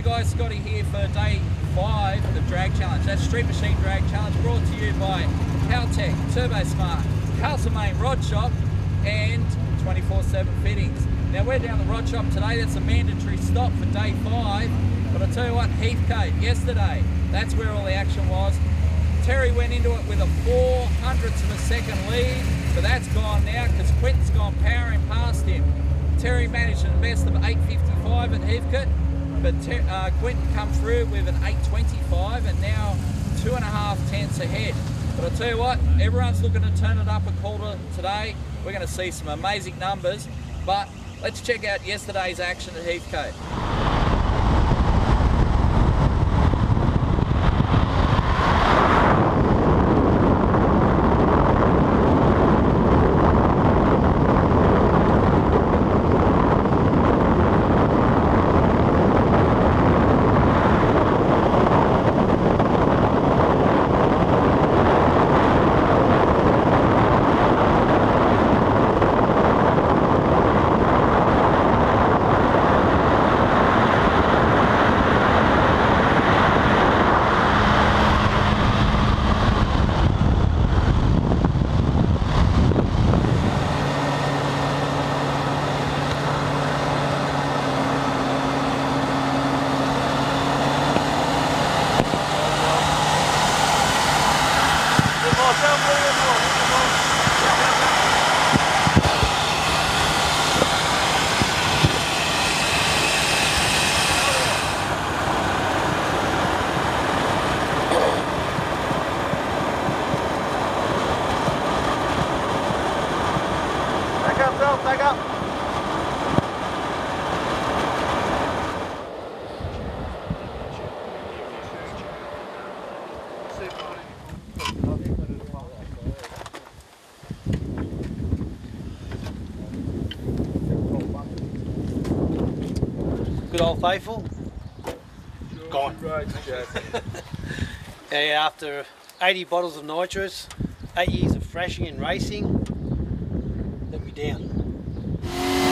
guys, Scotty here for day 5 of Drag Challenge. That's Street Machine Drag Challenge, brought to you by Caltech, Turbo Smart, Castlemaine Rod Shop and 24/7 Fittings. Now we're down the rod shop today. That's a mandatory stop for day 5. But I'll tell you what, Heathcote yesterday, that's where all the action was. Terry went into it with a 0.04 of a second lead, but that's gone now because Quinton's gone powering past him. Terry managed an best of 8.55 at Heathcote, but Quinton come through with an 8.25 and now 2.5 tenths ahead. But I'll tell you what, everyone's looking to turn it up a quarter today. We're going to see some amazing numbers, but let's check out yesterday's action at Heathcote. Back up. Good old faithful. Gone. Yeah, after 80 bottles of nitrous, 8 years of thrashing and racing, let me down.